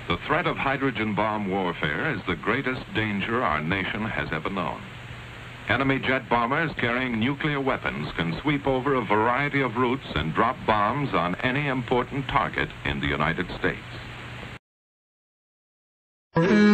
The threat of hydrogen bomb warfare is the greatest danger our nation has ever known. Enemy jet bombers carrying nuclear weapons can sweep over a variety of routes and drop bombs on any important target in the United States.